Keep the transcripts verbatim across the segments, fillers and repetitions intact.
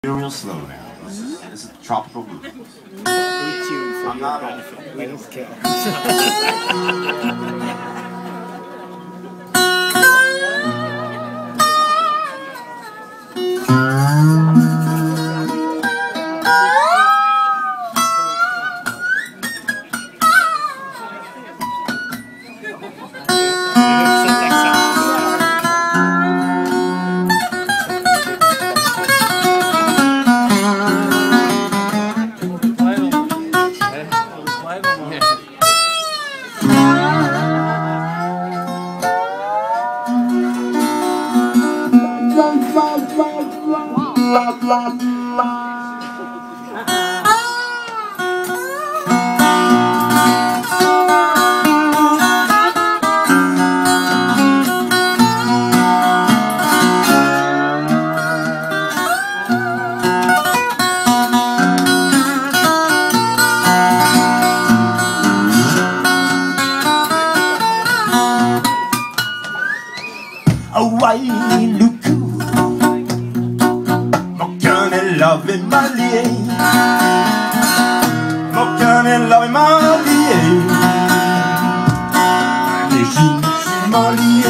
real slow now. And it's a tropical group. Stay tuned for your benefit. Let us kill. Love in my lié, mon cœur est love in my lié, les jeans sont m'en lié.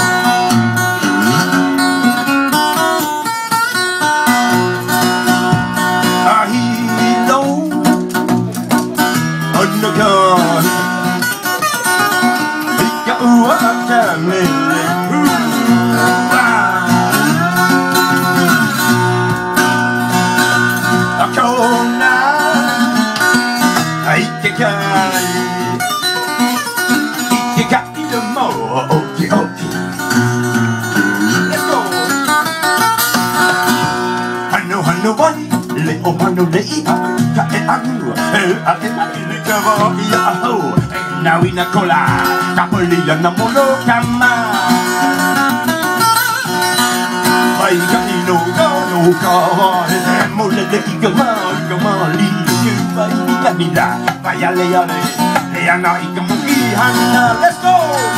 I hear low on the gun, it got what I'm in. Okay, okay. Let's go. Hanno, hanno, one, leo, hanno, lei, ka e anu, e a e a e le kava, ia aho. Now in a cola, kapoli ya namolo kama. Vai ka ino ka no kawa, e mo le le ki kama, kama li ki vai ka mila, vai ale ale, le ana ikamuki hanna. Let's go.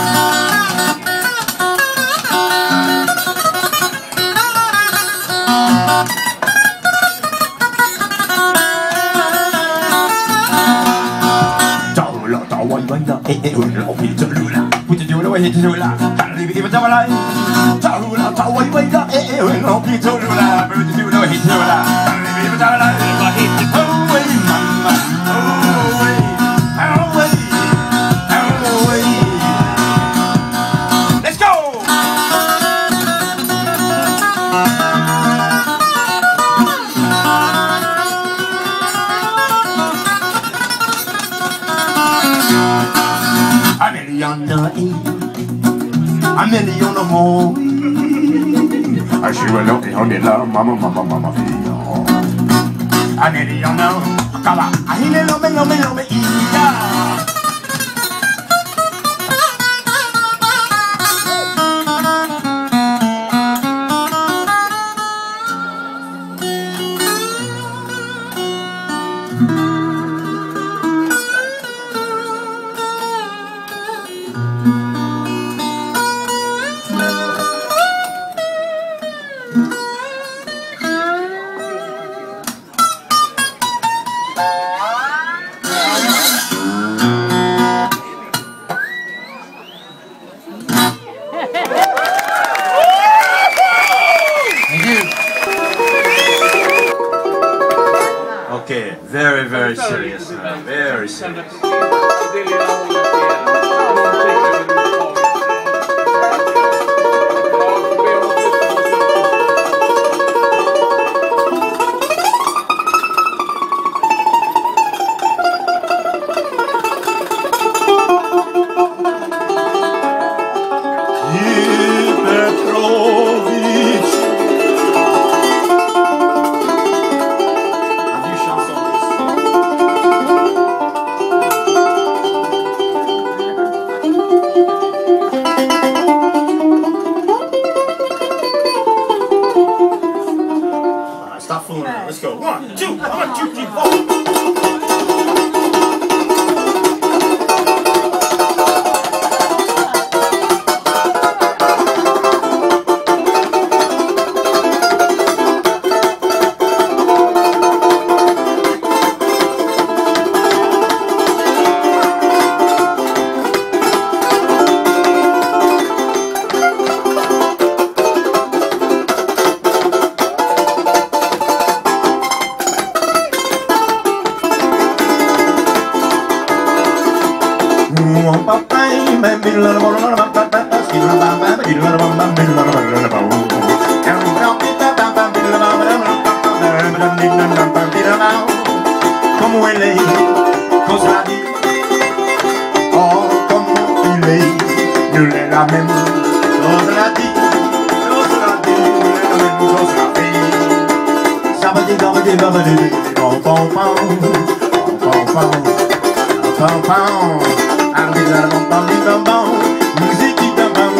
Eh eh oh oh pizza lula pizza lula we hit lula can't leave it even la ta lula ta wai wai la eh eh oh pizza lula pizza lula we hit lula can't leave it even la we hit oh way mama oh way oh way oh way let's go. A million or more. I she will look on the love, mama, mama, mama, feel. A million no, come on. I hear no me, no me, no me, yeah. Okay, very, very serious, man. Very serious. Como elle est, cosa dit, oh comment il est, nous l'est la même, chose la dit, chose la dit, nous l'est la même, chose la fait. Ça va dire, ça va dire, ça va dire, pom pom pom, pom pom pom, pom pom, arrive la pom pom pom pom, musique qui pom pom.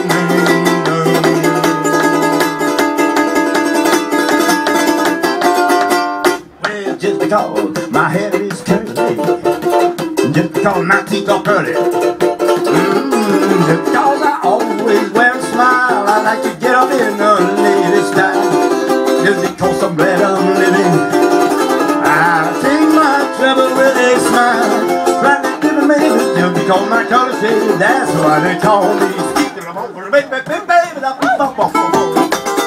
Well, just because my hair is curly, just because my teeth are pearly, mm, just because I always wear a smile, I like to get up in a lady style, just because I'm glad I'm living, I take my trouble with a smile, try to give a minute, just because my color shade, that's why they call me Skeeter. I'm over, baby, baby, baby, baby.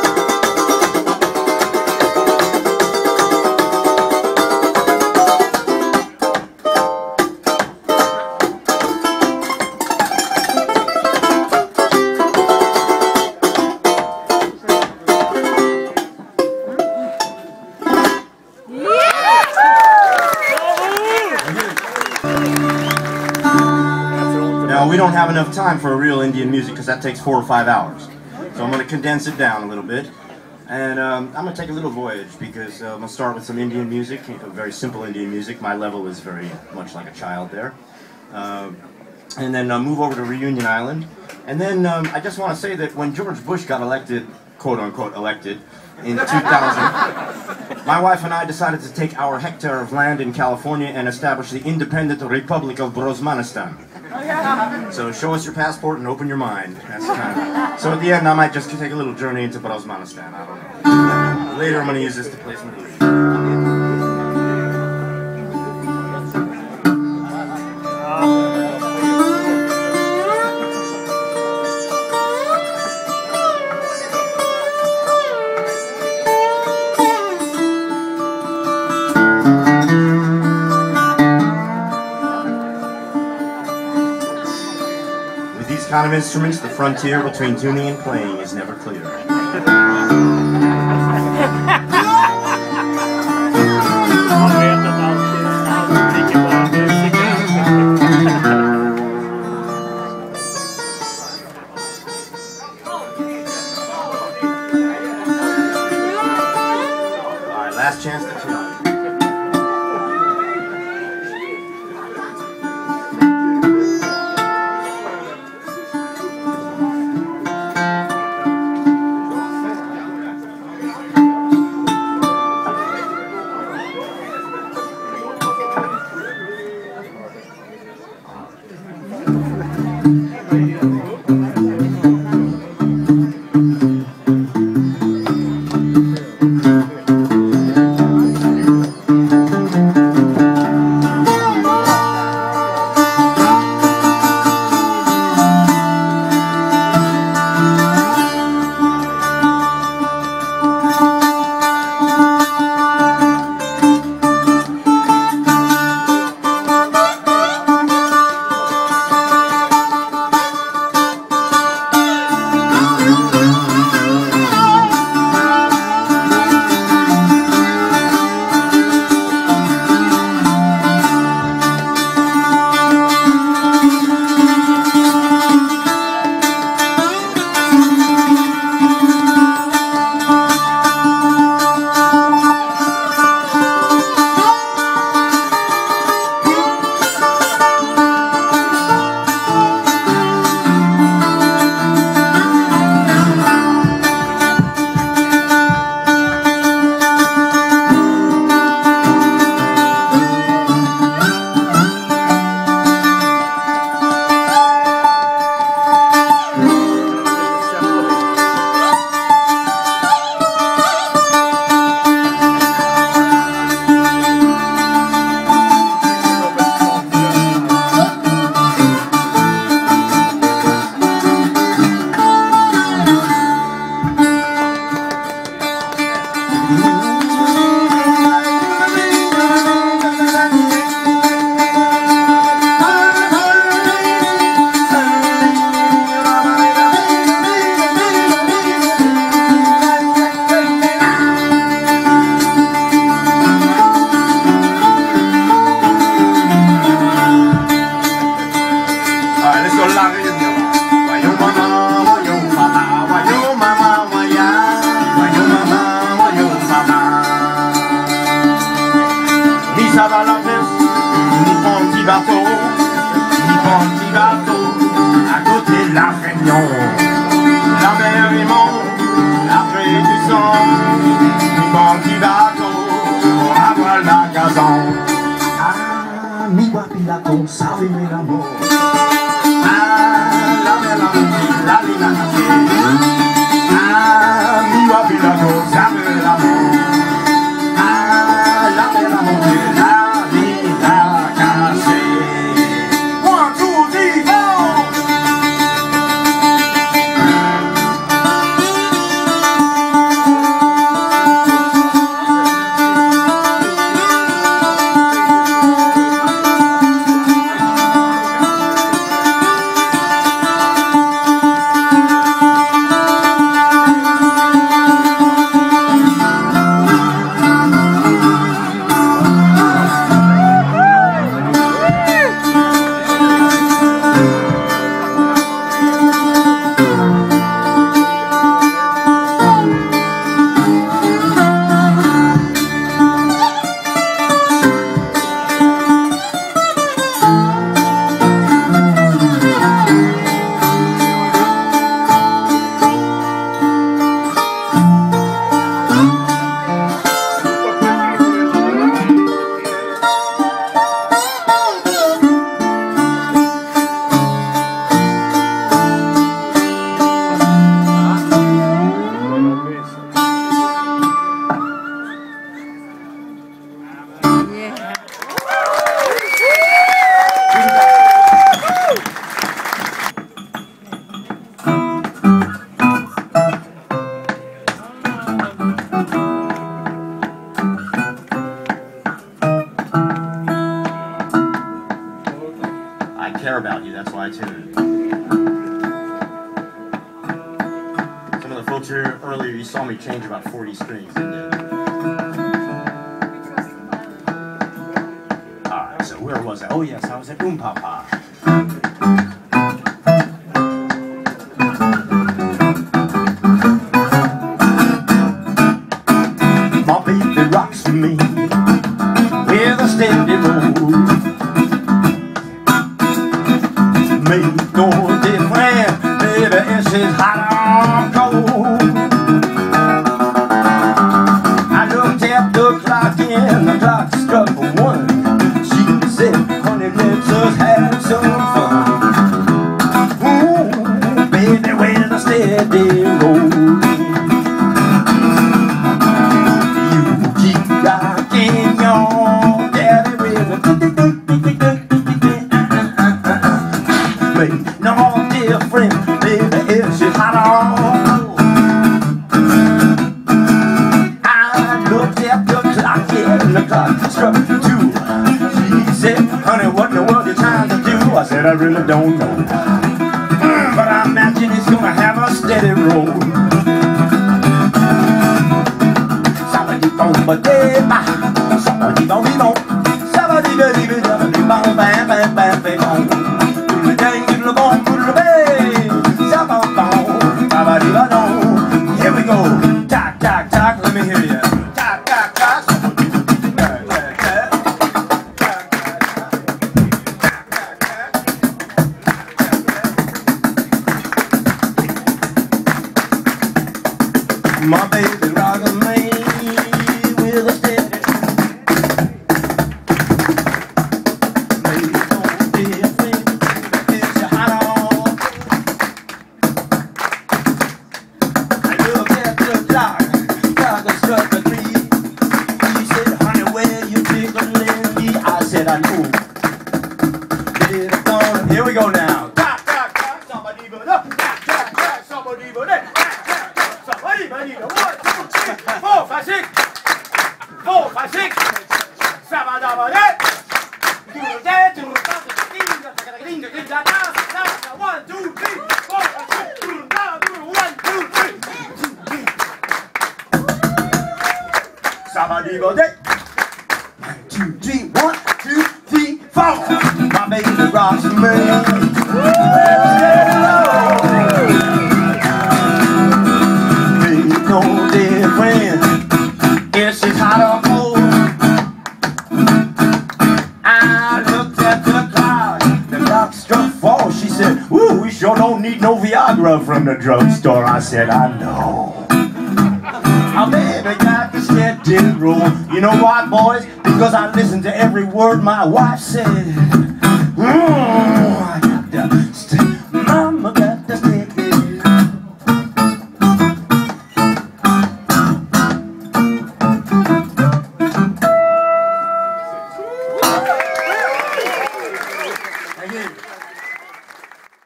Now, we don't have enough time for a real Indian music because that takes four or five hours. So I'm going to condense it down a little bit. And um, I'm going to take a little voyage because uh, I'm going to start with some Indian music, very simple Indian music. My level is very much like a child there. Uh, and then uh, move over to Reunion Island. And then um, I just want to say that when George Bush got elected, quote-unquote elected, in two thousand, my wife and I decided to take our hectare of land in California and establish the independent Republic of Brosmanistan. So show us your passport and open your mind. That's kind of, so at the end, I might just take a little journey into Brosmanistan. I don't know. Later, I'm going to use this to play some music. With these kind of instruments, the frontier between tuning and playing is never clear. Alright, last chance to try. Galignon. La mer est monte, après du sang, mi banqui bateau, pour avoir la gazon. Ah, mi guapi la con, sabe mi amor. Ah, la mer la monte, la lina la ah, mi guapi la con, sabe mi amor. Ah, la mer la monte, la lina cassé. One, two, three, four. I care about you, that's why I tune. Some of the folks here earlier, you saw me change about forty strings, didn't you? Alright, so where was I? Oh yes, I was at Oom Papa. My baby rocks me with a steady roll. Make no difference, baby, it's just hot or cold. I looked at the clock and the clock struck one. She said, honey, let's just have some fun. Ooh, baby, with a steady roll. You keep rocking your daddy with a no different, baby, it's just hot or cold. I looked at the clock, yeah, and the clock struck two. She said, honey, what in the world you trying to do? I said, I really don't know, mm, but I imagine it's gonna have a steady roll. Somebody-bom-ba-dee-ba, somebody-bom-bee-bom, somebody-ba-dee-ba-dee-ba-bam-bam-bam-bam-bam. Here we go. Talk, talk, talk. Let me hear you. Talk, talk, talk. My baby rockin' me with a steady. Baby, don't be afraid. It's your hot on. I know. Here we go now. Somebody but up. Somebody but up. Somebody but up. One, two, three, four, five, six. Four, five, six. Somebody but up. One, two, three, four, five, six. One, two, three. Somebody but up. One, two, three, one, two, three, four. My baby rocks me. Ain't no different. It's just hot or cold. I looked at the clock. The clock struck four. She said, "Ooh, we sure don't need no Viagra from the drugstore. I said, I know. I baby got the steady roll. You know why, boys? Because I listened to every word my wife said. Mm, I got the